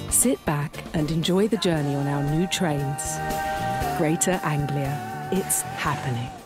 Sit back and enjoy the journey on our new trains. Greater Anglia. It's happening.